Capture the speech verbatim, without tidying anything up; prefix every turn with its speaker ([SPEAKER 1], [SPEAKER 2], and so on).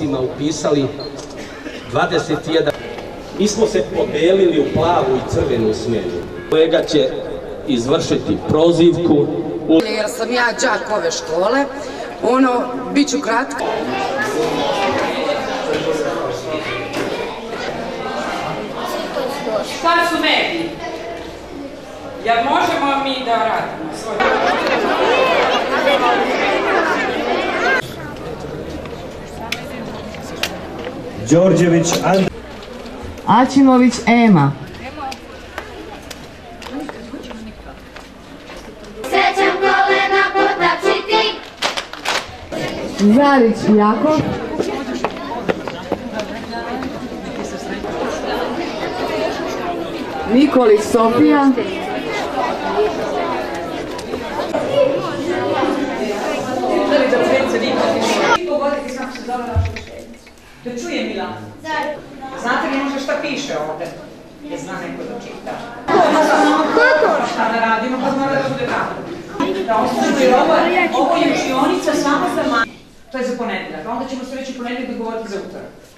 [SPEAKER 1] odnosima upisali dvadeset jedan. Mi smo se pobelili u plavu i crvenu smenu. Kolega će izvršiti prozivku.
[SPEAKER 2] Jer sam ja đak ove škole, ono, bit ću kratka.
[SPEAKER 3] Šta su mediji? Jel možemo mi da radimo svoj...
[SPEAKER 4] Đorđević Andrej.
[SPEAKER 5] Aćimović Ema.
[SPEAKER 6] Srećan kolena potapšiti.
[SPEAKER 5] Zarić Jakov. Nikolić Sofija.
[SPEAKER 3] Da čuje Milan. Znate li možda šta piše ovde? Je zna neko da čita. Kako? Šta da radimo, pa zna da bude tako. Da ostane, jer ovo je učionica samo za manje. To je za ponedeljak, a onda ćemo se reći ponedeljak dogovoriti za utorak.